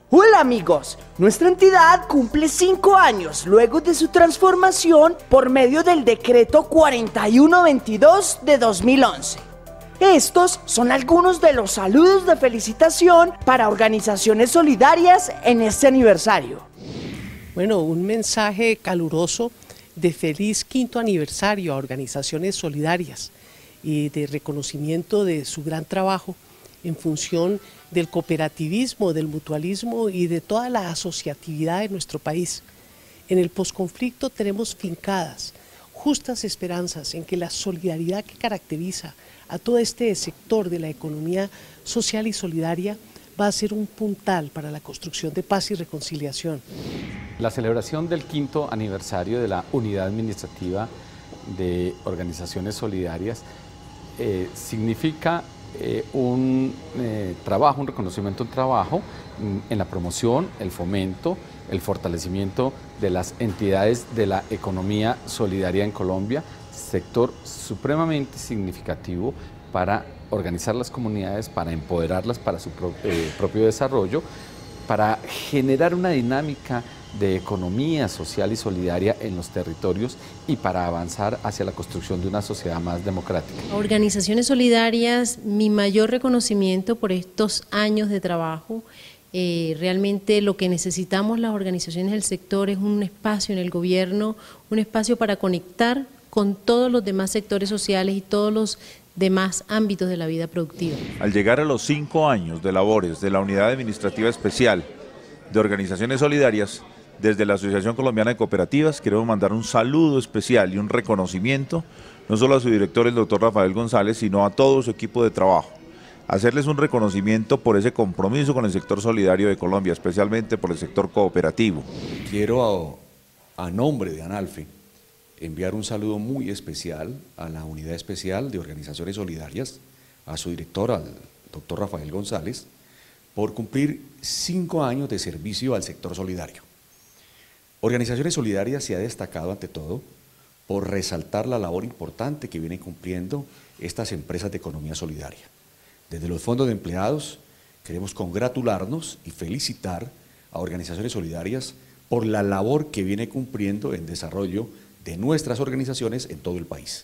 Hola amigos, nuestra entidad cumple 5 años luego de su transformación por medio del decreto 4122 de 2011. Estos son algunos de los saludos de felicitación para organizaciones solidarias en este aniversario. Bueno, un mensaje caluroso de feliz 5º aniversario a organizaciones solidarias y de reconocimiento de su gran trabajo en función del cooperativismo, del mutualismo y de toda la asociatividad de nuestro país. En el posconflicto tenemos fincadas justas esperanzas en que la solidaridad que caracteriza a todo este sector de la economía social y solidaria va a ser un puntal para la construcción de paz y reconciliación. La celebración del 5º aniversario de la Unidad Administrativa de Organizaciones Solidarias significa un trabajo, un reconocimiento, un trabajo en la promoción, el fomento, el fortalecimiento de las entidades de la economía solidaria en Colombia, sector supremamente significativo para organizar las comunidades, para empoderarlas para su propio desarrollo, para generar una dinámica de economía social y solidaria en los territorios y para avanzar hacia la construcción de una sociedad más democrática. Organizaciones solidarias, mi mayor reconocimiento por estos años de trabajo. Realmente lo que necesitamos las organizaciones del sector es un espacio en el gobierno, un espacio para conectar con todos los demás sectores sociales y todos los demás ámbitos de la vida productiva. Al llegar a los 5 años de labores de la Unidad Administrativa Especial de Organizaciones Solidarias, desde la Asociación Colombiana de Cooperativas queremos mandar un saludo especial y un reconocimiento, no solo a su director, el doctor Rafael González, sino a todo su equipo de trabajo. Hacerles un reconocimiento por ese compromiso con el sector solidario de Colombia, especialmente por el sector cooperativo. Quiero, a nombre de ANALFE, enviar un saludo muy especial a la Unidad Especial de Organizaciones Solidarias, a su director, al doctor Rafael González, por cumplir 5 años de servicio al sector solidario. Organizaciones Solidarias se ha destacado ante todo por resaltar la labor importante que vienen cumpliendo estas empresas de economía solidaria. Desde los fondos de empleados queremos congratularnos y felicitar a Organizaciones Solidarias por la labor que viene cumpliendo en desarrollo de nuestras organizaciones en todo el país.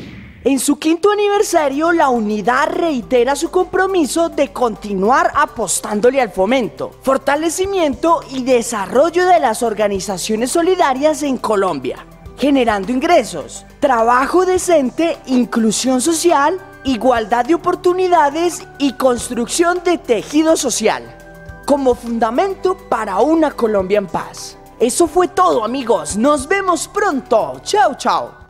En su 5º aniversario, la unidad reitera su compromiso de continuar apostándole al fomento, fortalecimiento y desarrollo de las organizaciones solidarias en Colombia, generando ingresos, trabajo decente, inclusión social, igualdad de oportunidades y construcción de tejido social, como fundamento para una Colombia en paz. Eso fue todo, amigos. Nos vemos pronto. Chao, chao.